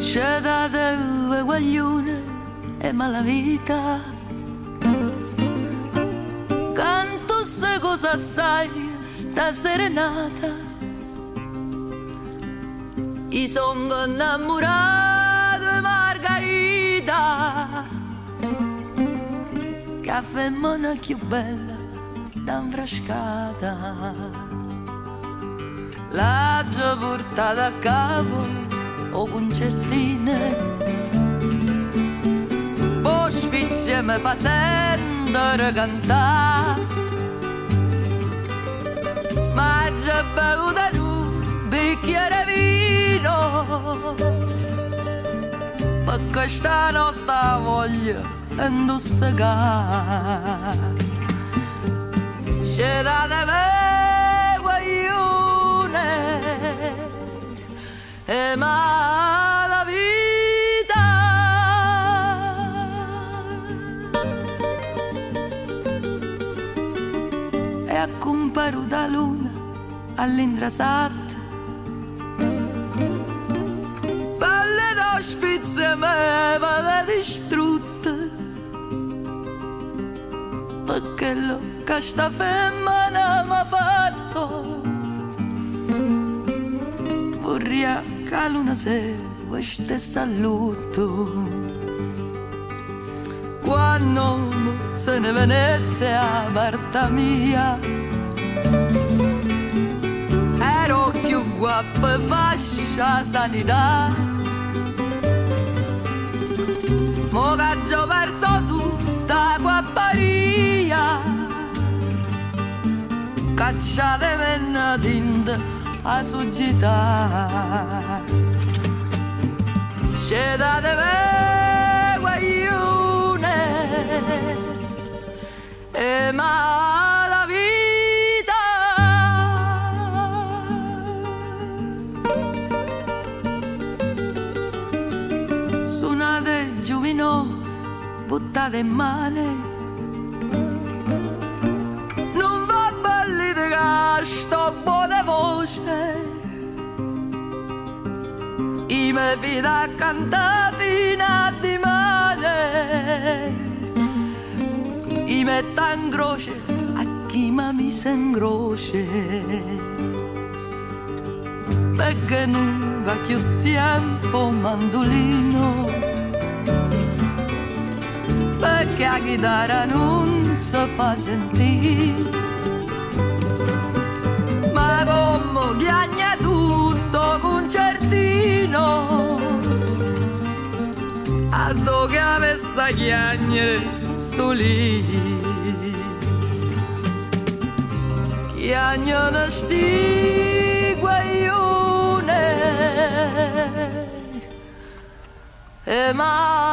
C'è da due guaglione e malavita. Canto se cosa sai sta serenata. I son innamorato di Margarita, che è femmina più bella d'infrascata. L'ha già portata a capo o concertine, poi sfizia mi fa sentire cantare, ma già bevuta un bicchiere vino, perché stanotte voglio indossare. C'è da me guaglione e mala vita, e a comparo da luna all'indrasat palle d'ospizia me vada distrutta, perché lo che sta femmina m'ha fatto. Vorrei che luna segua ste saluto, quando se ne venette a parte mia, ero più guappa e fascia sanità. Mo che già perso tutta guapparia, cacciate menna tinta a società. C'è da me guaglione e mala vita. Suonate giovino, buttate in mano, non va belli di sto buona voce, i me vita a cantare fino a dimane, i metta in croce a chi mi se in croce, perché non va più tempo mandolino, perché la chitarra non si fa sentire. Ma come chiagna tutto concertino, a dove avesse chiagnere soli, chiagnano sti guaglione e ma